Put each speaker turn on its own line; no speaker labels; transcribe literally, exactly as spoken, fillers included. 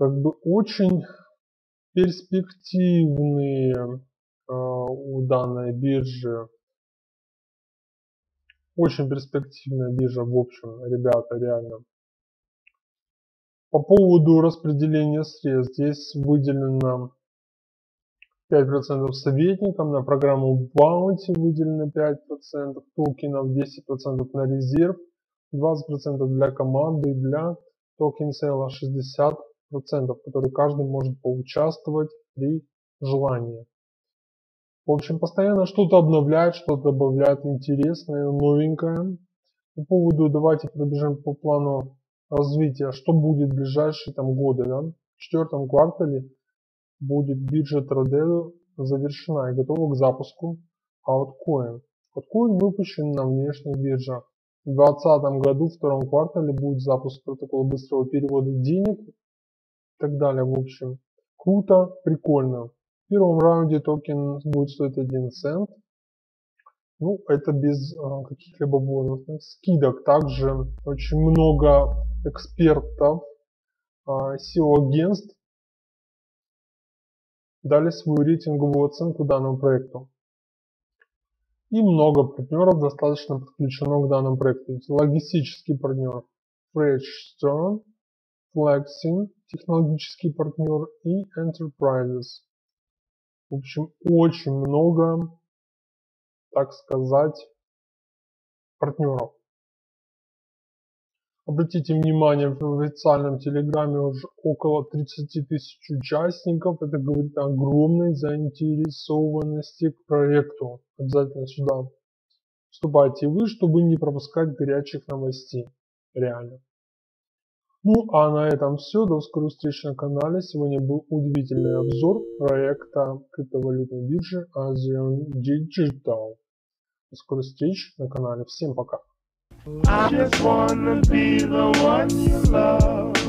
как бы очень перспективные э, у данной биржи. Очень перспективная биржа, в общем, ребята, реально. По поводу распределения средств. Здесь выделено пять процентов советникам, на программу Bounty выделено пять процентов, токенов десять процентов на резерв, двадцать процентов для команды и для токен сейла шестьдесят процентов, которые каждый может поучаствовать при желании. В общем, постоянно что-то обновляют, что-то добавляют интересное, новенькое. По поводу, давайте пробежим по плану развития, что будет в ближайшие там годы. Да? В четвертом квартале будет биржа Tradeo завершена и готова к запуску Altcoin. Altcoin выпущен на внешних биржах. В две тысячи двадцатом году, в втором квартале, будет запуск протокола быстрого перевода денег и так далее. В общем, круто, прикольно. В первом раунде токен будет стоить один цент. Ну, это без а, каких-либо бонусных скидок. Также очень много экспертов, а, сео-агентств дали свою рейтинговую оценку данному проекту. И много партнеров достаточно подключено к данному проекту. Логистический партнер Fredstone, Flexing, технологический партнер и Enterprises. В общем, очень много, так сказать, партнеров. Обратите внимание, в официальном телеграме уже около тридцати тысяч участников. Это говорит о огромной заинтересованности к проекту. Обязательно сюда вступайте вы, чтобы не пропускать горячих новостей. Реально. Ну а на этом все. До скорых встреч на канале. Сегодня был удивительный обзор проекта криптовалютной биржи Asian Digital. До скорых встреч на канале. Всем пока.
I just wanna be the one you love.